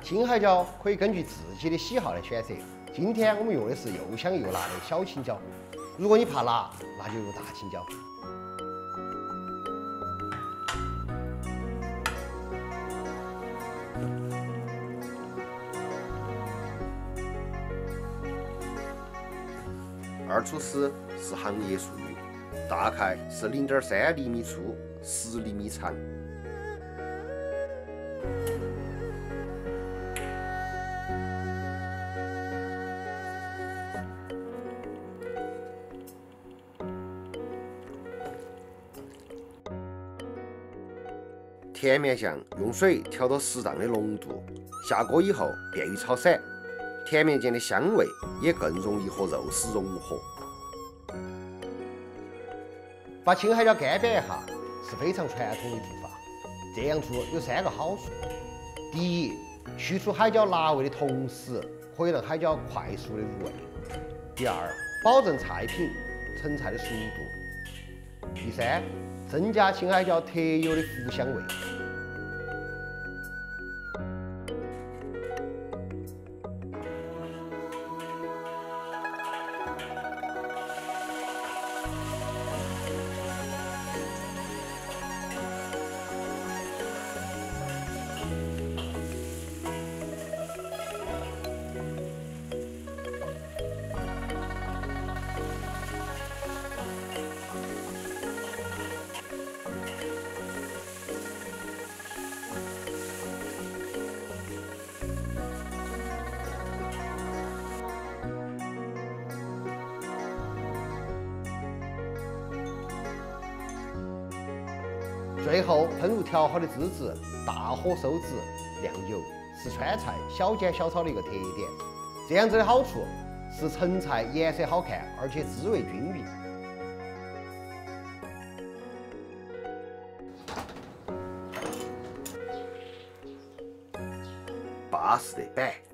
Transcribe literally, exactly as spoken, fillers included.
青海椒可以根据自己的喜好来选择。今天我们用的是又香又辣的小青椒，如果你怕辣，那就用大青椒。二出丝是行业术语，大概是零点三厘米粗，十厘米长。甜面酱用水调到适当的浓度，下锅以后便于炒散，甜面酱的香味也更容易和肉丝融合。把青海椒干煸一下是非常传统的做法，这样做有三个好处：第一，去除海椒辣味的同时，可以让海椒快速的入味；第二，保证菜品成菜的熟度；第三，增加青海椒特有的糊香味。最后喷入调好的汁子，大火收汁，晾油，是川菜小煎小炒的一个特点。这样子的好处是成菜颜色好看，而且滋味均匀。巴适得板。